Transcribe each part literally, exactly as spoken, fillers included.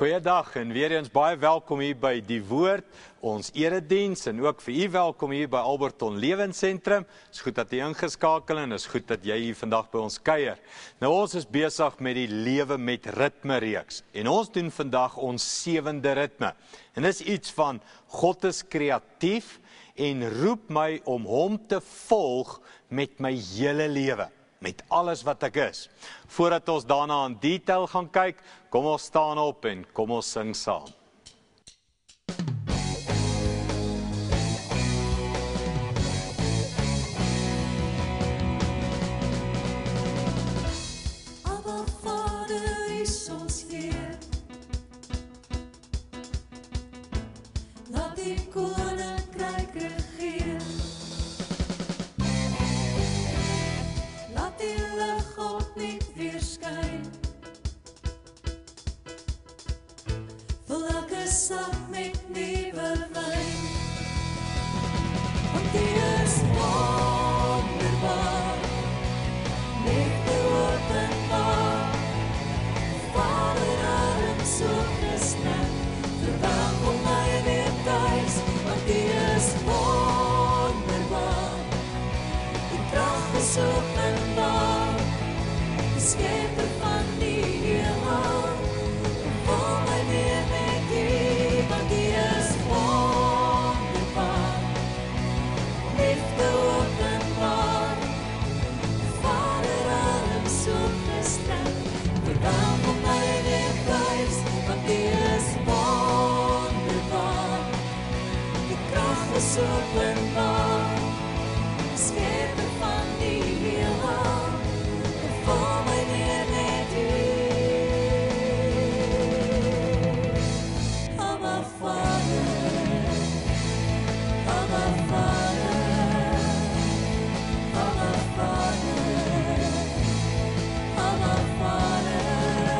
Goeiedag en weer eens baie welkom hier by Die Woord, ons erediens en ook vir u welkom hier by Alberton Lewensentrum. Het is goed dat u ingeskakel en het is goed dat jy hier vandag by ons kuier. Nou ons is besig met die Lewe met Ritme reeks en ons doen vandag ons sewende ritme. En dit is iets van God is kreatief en roep my om hom te volg met my hele lewe. Met alles wat ek is. Voordat ons daarna in detail gaan kyk, kom ons staan op en kom ons sing saam. Abba Vader is ons Heer. Laat die koninkryk regeer. Laat die lig opnuut weer skyn. Vul elke sak met nuwe wyn. Want U is wonderbaar, liefde openbaar. Vader arms opgesnap, verwelkom my weer thuis. Want U is wonderbaar, die krag is openbaar. Die skepper van die heelal, vul my weer met U, want U is wonderbaar, liefde openbaar. Vader arms opgestrek, verwelkom my weer thuis, want U is wonderbaar, die krag is openbaar. Die skepper van die heelal, vul my weer met U. Abba Vader, Abba Vader, Abba Vader, Abba Vader.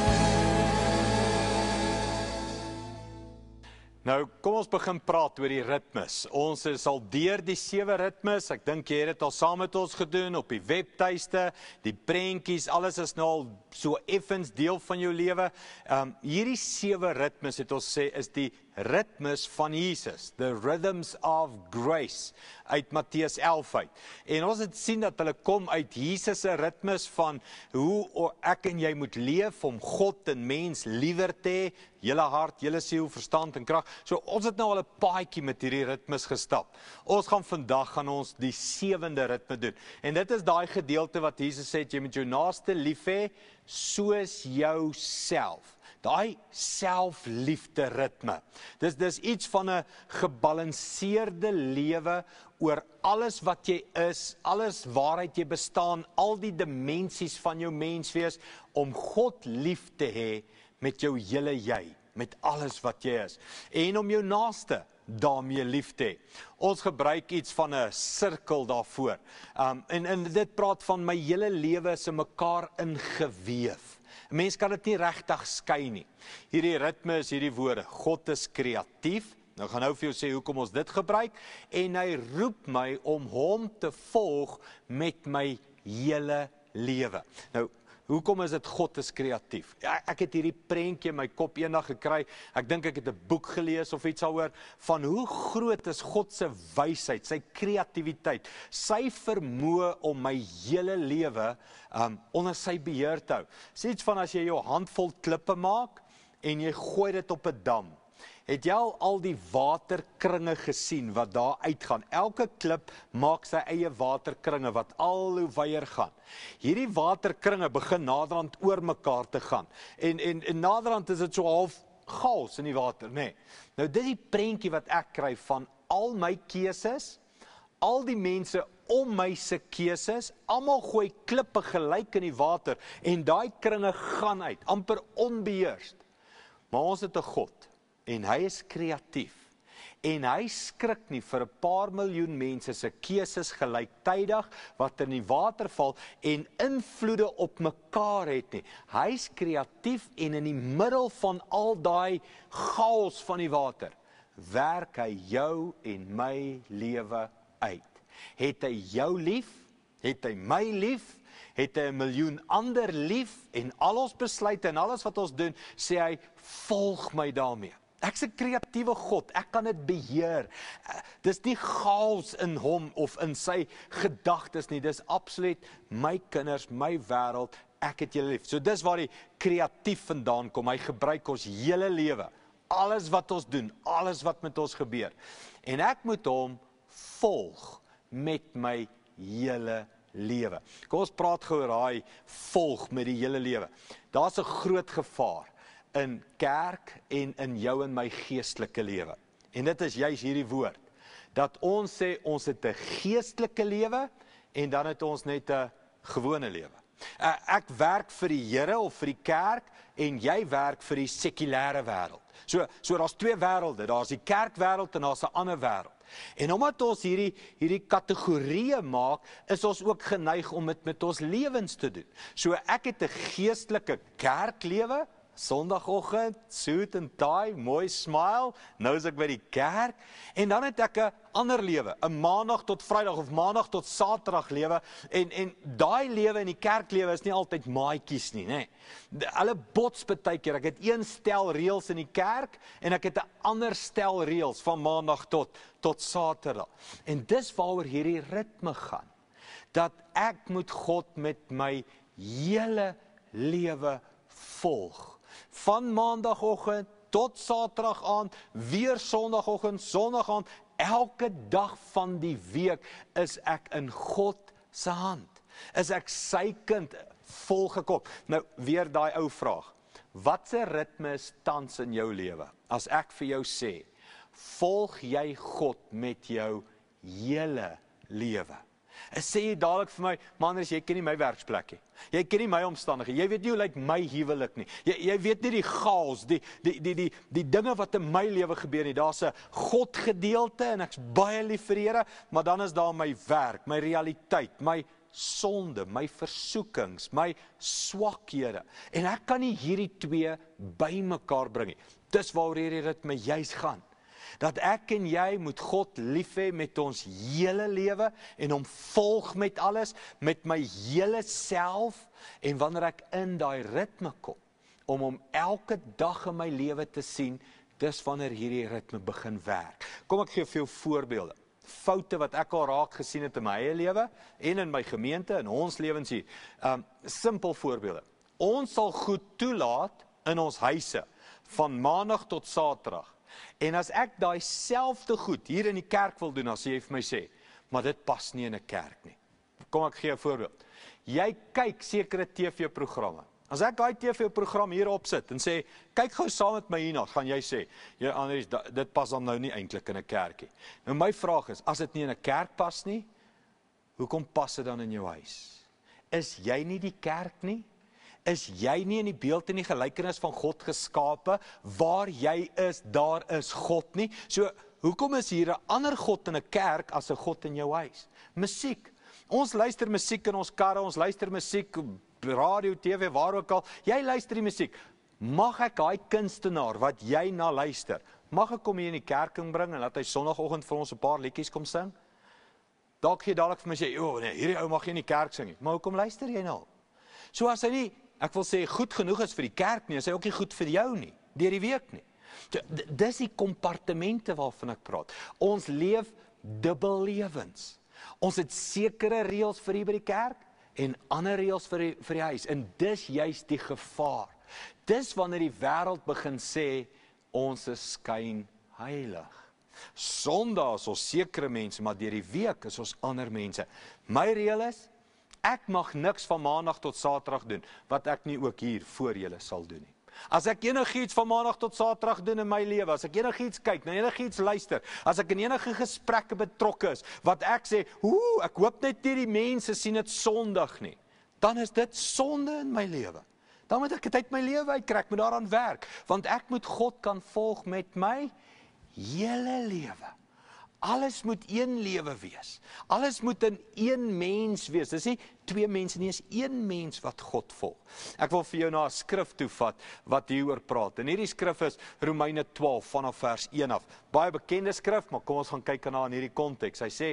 Nou, kom ons begin praat oor die ritmes. Ons is al deur die sewe ritmes. Ek dink jy het dit al saam met ons gedoen op die webtuiste, die prentjies, alles is nou al so effens deel van jou lewe. Um, hierdie sewe ritmes het ons sê is die ritmes van Jesus, the rhythms of grace, uit Matteus elf uit. En ons het sien dat hulle kom uit Jesus se ritmes van hoe ek en jy moet leef om God en mens liewer te hê, julle hart, julle siel, verstand en krag. So ons het nou al 'n paadjie met hierdie ritmes gestap. Ons gaan vandag gaan ons die sewende ritme doen. En dit is daai gedeelte wat Jesus sê, jy moet jou naaste lief hê soos jouself. Daai selfliefde ritme. Dis dis iets van 'n gebalanseerde lewe oor alles wat jy is, alles waaruit jy bestaan, al die dimensies van jou menswees, om God lief te hê met jou hele jy, met alles wat jy is. En om jou naaste daarmee lief te hê. Ons gebruik iets van 'n sirkel daarvoor. Um, en, en dit praat van my hele lewe is in mekaar ingeweef. Mens kan dit nie regtig skei nie. Hierdie ritme is hierdie woorde. God is kreatief. Nou gaan nou vir jou sê hoekom ons dit gebruik. En hy roep my om hom te volg met my hele lewe. Nou, hoekom is dit God is kreatief? Ja, ek het hierdie prentjie in my kop eendag gekry. Ek dink ek het 'n boek gelees of iets daaroor van hoe groot is God se wysheid, sy kreatiwiteit, sy vermoë om my hele lewe um, onder sy beheer te hou. Dis iets van as jy jou handvol klippe maak en jy gooi dit op 'n dam. Het jy al al die waterkringe gesien wat daar uitgaan? Elke klip maak sy eie waterkringe wat al hoe wyer gaan. Hierdie waterkringe begin naderhand oor mekaar te gaan. En, en, en naderhand is dit so half chaos in die water, nê. Nee. Nou dit is die prentjie wat ek kry van al my keuses, al die mense om my se keuses, almal gooi klippe gelyk in die water en daai kringe gaan uit, amper onbeheers. Maar ons het 'n God. En hy is kreatief. En hy skrik nie vir 'n paar miljoen mense se keuses gelyktydig wat in die water val en invloede op mekaar het nie. Hy's kreatief en in die middel van al daai chaos van die water werk hy jou en my lewe uit. Het hy jou lief? Het hy my lief? het hy 'n miljoen ander lief en al ons besluite en alles wat ons doen, sê hy, volg my daarmee. Ek's 'n kreatiewe God, ek kan dit beheer. Dis nie chaos in hom of in sy gedagtes nie, dis absoluut my kinders, my wêreld, ek het julle lief. So dis waar die kreatief vandaan kom, hy gebruik ons hele lewe, alles wat ons doen, alles wat met ons gebeur. En ek moet hom volg met my hele lewe. Kom ons praat gou oor daai volg met die hele lewe. Daar's 'n groot gevaar in kerk en in jou en my geestelike lewe. En dit is juis hierdie woord, dat ons sê ons het 'n geestelike lewe en dan het ons net 'n gewone lewe. Ek werk vir die Here of vir die kerk en jy werk vir die sekulêre wêreld. So, so daar's twee wêrelde, daar's die kerkwêreld en daar's 'n ander wêreld. En omdat ons hierdie, hierdie kategorieë maak, is ons ook geneig om dit met ons lewens te doen. So ek het 'n geestelike kerklewe, Sondagoggend, suit en tie, mooi smile, nou is ek by die kerk, en dan het ek 'n ander lewe, 'n maandag tot vrydag of maandag tot saterdag lewe, en, en daai lewe in die kerklewe is nie altyd maatjies nie, nê. Hulle bots baie keer, ek het een stel reëls in die kerk, en ek het 'n ander stel reëls van maandag tot, tot saterdag. En dis waaroor hierdie ritme gaan, dat ek moet God met my hele lewe volg. Van maandagoggend tot saterdag aand, weer sondagoggend, sondag aand, elke dag van die week is ek in God se hand. Is ek sy kind, volgekom. Nou, weer daai ou vraag. Wat se ritme is tans in jou lewe? As ek vir jou sê, volg jy God met jou hele lewe? Sê jy dadelik vir my, man, jy ken nie my werksplek nie. Jy ken nie my omstandighede. Jy weet nie hoe lyk my huwelik nie. Jy, jy weet nie die chaos, die, die, die, die, die dinge wat in my lewe gebeur nie. Daar's 'n God gedeelte en ek's baie lief vir die Here, maar dan is daar my werk, my realiteit, my sonde, my versoekings, my swakhede. En ek kan nie hierdie twee bymekaar bring nie. Dis waaroor hierdie ritme juis gaan. Dat ek en jy moet God lief hê met ons hele lewe en hom volg met alles, met my hele self, en wanneer ek in daai ritme kom, om hom elke dag in my lewe te sien, dis wanneer hierdie ritme begin werk. Kom ek gee veel voorbeelde. Foute wat ek al raak gesien het in my eie lewe, en in my gemeente, in ons lewens hier. Um, simpel voorbeelde. Ons sal goed toelaat in ons huise, van maandag tot saterdag. En as ek daai selfde goed hier in die kerk wil doen, as jy vir my sê, maar dit pas nie in 'n kerk nie. Kom ek gee 'n voorbeeld. Jy kyk sekere T V-programme. As ek daai T V-program hier opsit en sê, kyk gou saam met my hierna, gaan jy sê, ja, Andries, dit pas dan nou nie eintlik in 'n kerkie. Nou my vraag is, as dit nie in 'n kerk pas nie, hoekom pas dit dan in jou huis? Is jy nie die kerk nie? Is jy nie in die beeld en die gelykenis van God geskape? Waar jy is, daar is God nie. So, hoekom is hier 'n ander God in 'n kerk as 'n God in jou huis? Musiek. Ons luister musiek in ons karre, ons luister musiek, radio, T V, waar ook al. Jy luister die musiek. Mag ek daai kunstenaar wat jy na luister, mag ek kom hier in die kerk bring en laat hy sondagoggend vir ons 'n paar liedjies kom sing? Dalk gee dadelik vir my sê, "O nee, hierdie ou mag nie in die kerk sing nie." Maar hoekom luister jy nou? So as hy nie, ek wil sê, goed genoeg is vir die kerk nie, is hy ook nie goed vir jou nie, deur die week nie. Dis die kompartemente waarvan ek praat. Ons leef dubbel lewens. Ons het sekere reëls vir hier by die kerk, en ander reëls vir die, vir die huis, en dis juist die gevaar. Dis wanneer die wêreld begin sê, ons is skyn heilig. Sondag is ons sekere mense, maar deur die week is ons ander mense. My reël is, ek mag niks van maandag tot saterdag doen, wat ek nie ook hier voor julle sal doen nie. As ek enigiets van maandag tot saterdag doen in my lewe, as ek enigiets kyk, na enigiets luister, as ek in enige gesprekke betrokke is, wat ek sê, oeh, ek hoop net nie die mense sien dit sondig nie, dan is dit sonde in my lewe. Dan moet ek dit uit my lewe uitkry, ek moet daaraan werk, want ek moet God kan volg met my hele lewe. Alles moet een lewe wees. Alles moet in een mens wees. Dis nie twee mense nie, is een mens wat God volg. Ek wil vir jou na 'n skrif toe vat wat hieroor praat. En hierdie skrif is Romeine twaalf vanaf vers een af. Baie bekende skrif, maar kom ons gaan kyk na in hierdie konteks. Hy sê,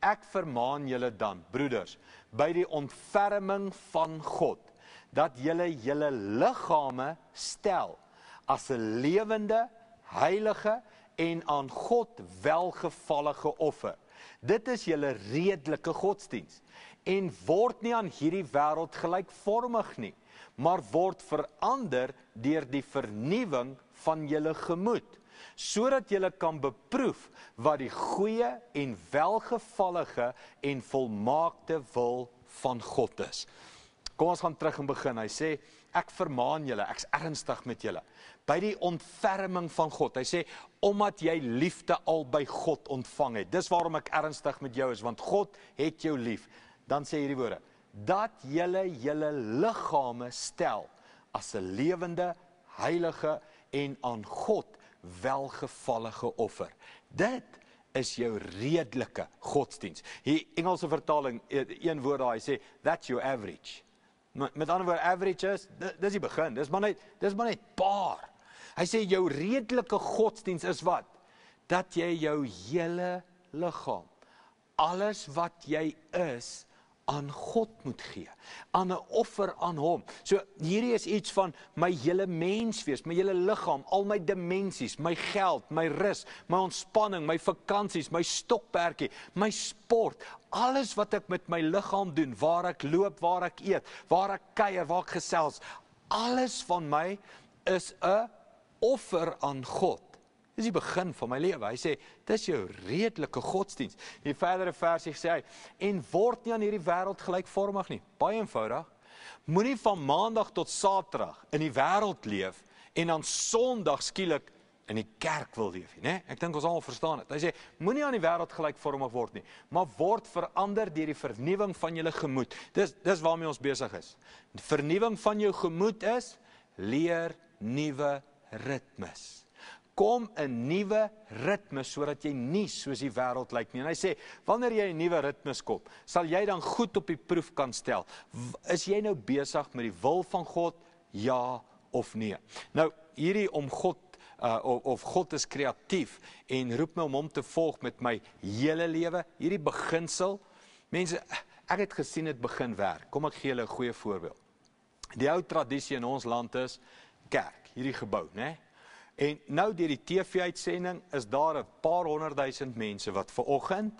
ek vermaan julle dan, broeders, by die ontferming van God, dat julle julle liggame stel as 'n lewende, heilige en aan God welgevallige offer. Dit is julle redelike godsdiens en word nie aan hierdie wêreld gelykvormig nie, maar word verander deur die vernuwing van julle gemoed, sodat julle kan beproef wat die goeie en welgevallige en volmaakte wil van God is. Kom ons gaan terug en begin. Hy sê, ek vermaan julle, ek's ernstig met julle, by die ontferming van God. Hy sê, omdat jy liefde al by God ontvang het. Dis waarom ek ernstig met jou is, want God het jou lief. Dan sê hierdie woorde, dat julle julle liggame stel as 'n lewende, heilige en aan God welgevallige offer. Dit is jou redelike godsdiens. Die Engelse vertaling, een woord daar, hy sê, that's your average. Met ander woorde, average is, dis die begin, dis maar net, dis maar net paar. Hy sê, jou redelike godsdiens is wat? Dat jy jou hele liggaam, alles wat jy is, aan God moet gee, aan 'n offer aan hom. So hierdie is iets van my hele menswees, my hele liggaam, al my dimensies, my geld, my rus, my ontspanning, my vakansies, my stokperdjie, my sport, alles wat ek met my liggaam doen, waar ek loop, waar ek eet, waar ek kuier, waar ek gesels, alles van my is 'n offer aan God. Dis die begin van my lewe. Hy sê, dis jou redelike godsdiens. Die verdere versie sê hy, en word nie aan hierdie wêreld gelykvormig nie. Baie eenvoudig. Moenie van maandag tot saterdag in die wêreld leef en dan sondag skielik in die kerk wil leef nie, né? Ek dink ons almal verstaan dit. Hy sê, moenie aan die wêreld gelykvormig word nie, maar word verander deur die vernuwing van julle gemoed. Dis dis waarmee ons besig is. Die vernuwing van jou gemoed is leer nuwe ritmes. Kom 'n nuwe ritme, sodat jy nie soos die wêreld lyk nie. En hy sê, wanneer jy 'n nuwe ritmes kom, sal jy dan goed op die proef kan stel. Is jy nou besig met die wil van God, ja of nee? Nou, hierdie om God, uh, of, of God is kreatief, en roep my om hom te volg met my hele lewe, hierdie beginsel, mense, ek het gesien het begin werk. Kom ek gee julle 'n goeie voorbeeld. Die ou tradisie in ons land is, kerk, hierdie gebou, né? En nou deur die T V-uitsending is daar 'n paar honderdduisend mense wat vanoggend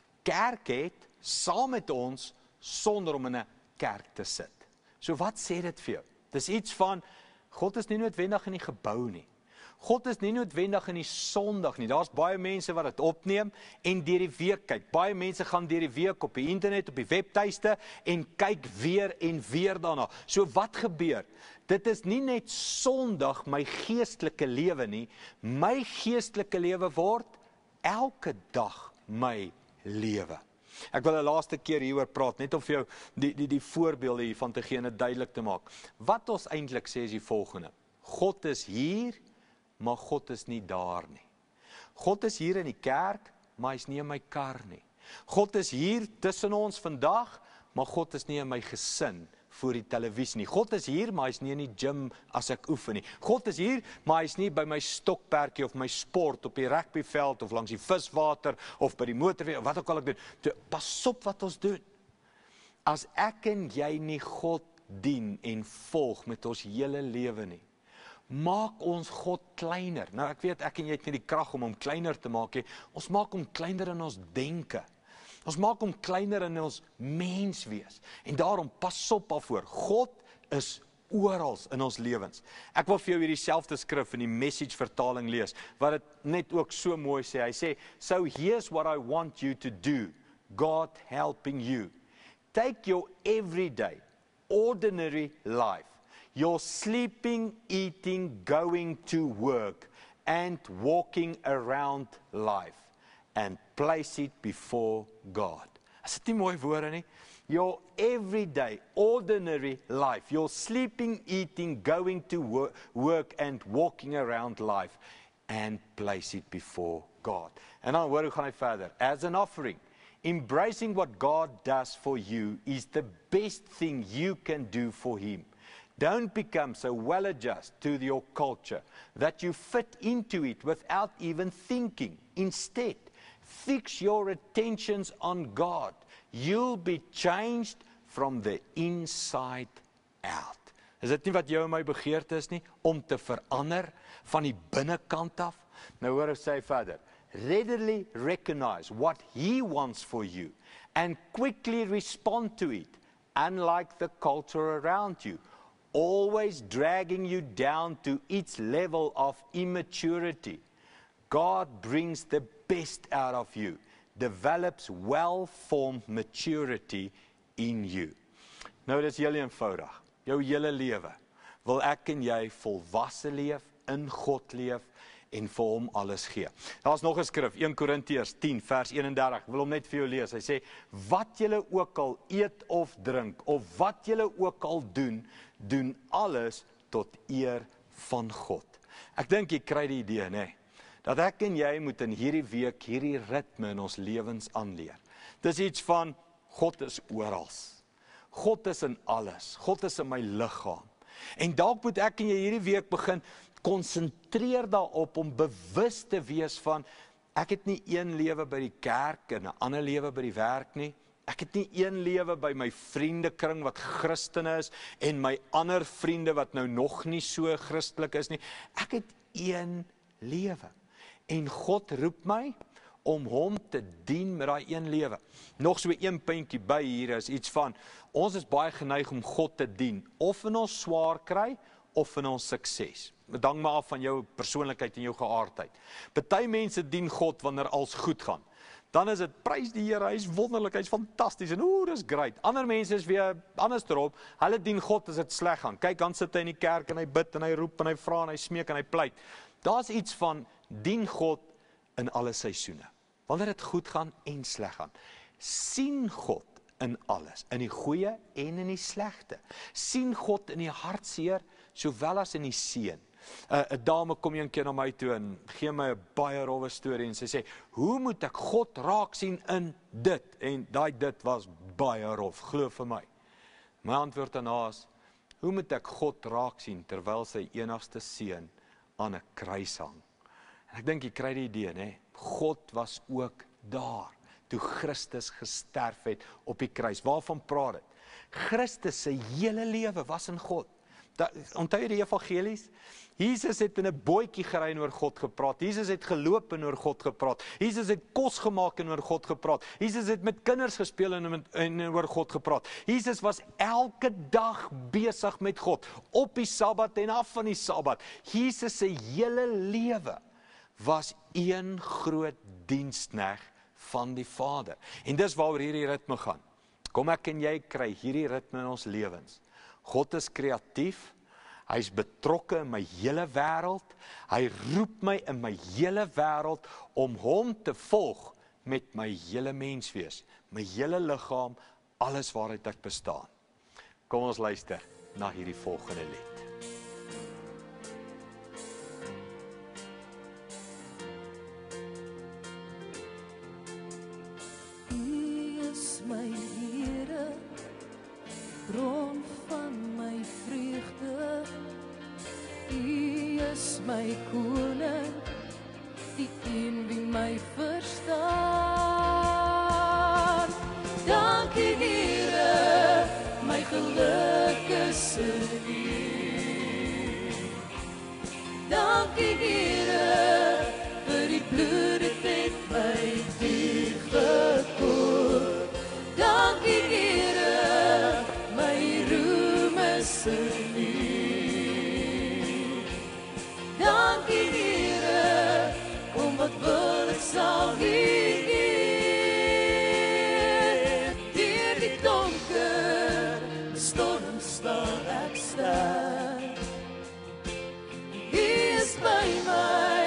kerk het saam met ons sonder om in 'n kerk te sit. So wat sê dit vir jou? Dis iets van God is nie noodwendig in die gebou nie. God is nie noodwendig in die Sondag nie. Daar's baie mense wat dit opneem en deur die week kyk. Baie mense gaan deur die week op die internet, op die webtuiste en kyk weer en weer daarna. So wat gebeur? Dit is nie net Sondag my geestelike lewe nie. My geestelike lewe word elke dag my lewe. Ek wil 'n laaste keer hieroor praat, net om vir jou die die die voorbeelde hiervan te gee en dit duidelik te maak. Wat ons eintlik sê is die volgende: God is hier, maar God is nie daar nie. God is hier in die kerk, maar hy's nie in my kar nie. God is hier tussen ons vandag, maar God is nie in my gesin voor die televisie nie. God is hier, maar hy's nie in die gym as ek oefen nie. God is hier, maar hy's nie by my stokperdjie of my sport op die rugbyveld of langs die viswater of by die motorweg of wat ook al ek doen. So, pas op wat ons doen. As ek en jy nie God dien en volg met ons hele lewe nie, maak ons God kleiner. Nou ek weet ek en jy het nie die krag om hom kleiner te maak nie. Ons maak hom kleiner in ons denke. Ons maak hom kleiner in ons menswees. En daarom pas op daarvoor. God is oral in ons lewens. Ek wil vir jou hierdie selfde skrif in die Message vertaling lees, wat dit net ook so mooi sê. Hy sê, so here's what I want you to do, God helping you. Take your everyday, ordinary life, your sleeping, eating, going to work, and walking around life, and place it before God. Is dit nie mooi woorde nie? Your everyday, ordinary life, your sleeping, eating, going to work, work and walking around life, and place it before God. En dan hoor hoe gaan hy verder. As an offering, embracing what God does for you is the best thing you can do for him. Don't become so well adjusted to your culture that you fit into it without even thinking. Instead, Fix your attentions on God. You'll be changed from the inside out. Is dit nie wat jou en my begeerte is nie? Om te verander van die binnekant af? Nou hoor ek sê verder. Readily recognize what He wants for you and quickly respond to it, unlike the culture around you, always dragging you down to its level of immaturity. God brings the best out of you, develops well-formed maturity in you. Nou, dit is heel eenvoudig. Jou hele lewe wil ek en jy volwasse leef, in God leef en vir hom alles gee. Daar is nog 'n skrif, Eerste Korintiërs tien vers eenendertig. Ek wil hom net vir jou lees. Hy sê, wat julle ook al eet of drink, of wat julle ook al doen, doen alles tot eer van God. Ek dink jy kry die idee, né? Dat ek en jy moet in hierdie week hierdie ritme in ons lewens aanleer. Dis iets van, God is oral. God is in alles. God is in my liggaam. En dalk moet ek en jy hierdie week begin konsentreer daarop om bewus te wees van, ek het nie een lewe by die kerk en 'n ander lewe by die werk nie. Ek het nie een lewe by my vriendekring wat Christene is en my ander vriende wat nou nog nie so Christelik is nie. Ek het een lewe. En God roep my om hom te dien met daai een lewe. Nog so een puntjie by hier is iets van, ons is baie geneig om God te dien, of in ons swaar kry, of in ons sukses. Het hang maar af van jou persoonlikheid en jou geaardheid. Party mense dien God wanneer alles goed gaan. Dan is dit, prys die Here, hy is wonderlik, hy is fantasties, en oeh, dis great. Ander mense is weer anders erop, hulle dien God as dit sleg gaan. Kyk, dan sit hy in die kerk en hy bid en hy roep en hy vra en hy smeek en hy pleit. Daar's iets van, dien God in alle seisoene. Wanneer dit goed gaan en sleg gaan. Sien God in alles, in die goeie en in die slegte. Sien God in die hartseer, sowel as in die seën. 'n uh, dame kom een keer na my toe en gee my 'n baie rowwe storie en sy sê, hoe moet ek God raak sien in dit? En daai dit was baie rof, glo vir my. My antwoord daarna is, hoe moet ek God raak sien terwyl sy enigste seun aan 'n kruis hang? En ek dink jy kry die idee, né? God was ook daar toe Christus gesterf het op die kruis. Waarvan praat dit? Christus se hele lewe was in God. Da, onthou jy die evangelies? Jesus het in 'n bootjie gery en oor God gepraat. Jesus het geloop en oor God gepraat. Jesus het kos gemaak en oor God gepraat. Jesus het met kinders gespeel en, met, en oor God gepraat. Jesus was elke dag besig met God, op die Sabbat en af van die Sabbat. Jesus se hele lewe was een groot dienskneg van die Vader. En dis waaroor hierdie ritme gaan. Kom ek en jy kry hierdie ritme in ons lewens. God is kreatief, hy is betrokke in my hele wêreld, hy roep my in my hele wêreld om hom te volg met my hele menswees, my hele liggaam, alles waaruit ek bestaan. Kom ons luister na hierdie volgende lied. U is my Here, bron van my vreugde. U is my koning, die een wie my verstaan. Dankie Here, my geluk is in U. Dankie Here, vir die bloed het met my duur gekoop. Dankie Here, my roem is in U. Dankie Here, kom wat wil ek sal hier. Deur die donker storm staan ek sterk. U is by my.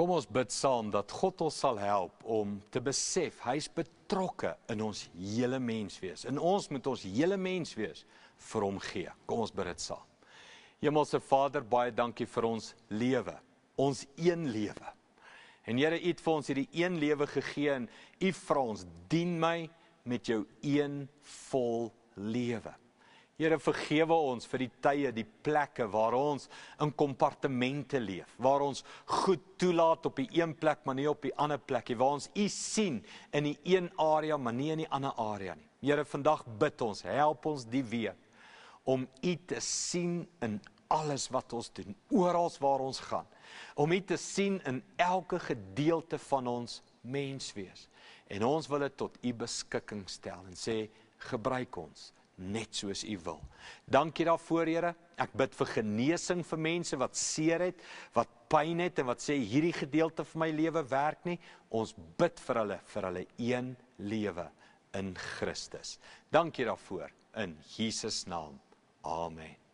Kom ons bid saam dat God ons sal help om te besef, hy is betrokke in ons hele menswees. En ons moet ons hele menswees vir hom gee. Kom ons bid dit saam. Hemelse Vader, baie dankie vir ons lewe, ons een lewe. En Here, U het vir ons hierdie een lewe gegee en U vra ons, dien my met jou een vol lewe. Here, vergewe ons vir die tye, die plekke waar ons in kompartemente leef, waar ons goed toelaat op die een plek, maar nie op die ander plek nie, waar ons U sien in die een area, maar nie in die ander area nie. Here, vandag bid ons, help ons die week, om U te sien in alles wat ons doen, oral waar ons gaan, om U te sien in elke gedeelte van ons menswees. En ons wil dit tot U beskikking stel en sê, gebruik ons, net soos U wil. Dankie daarvoor, Here. Ek bid vir genesing vir mense wat seer het, wat pyn het en wat sê, hierdie gedeelte van my lewe werk nie. Ons bid vir hulle, vir hulle een lewe in Christus. Dankie daarvoor, in Jesus naam. Amen.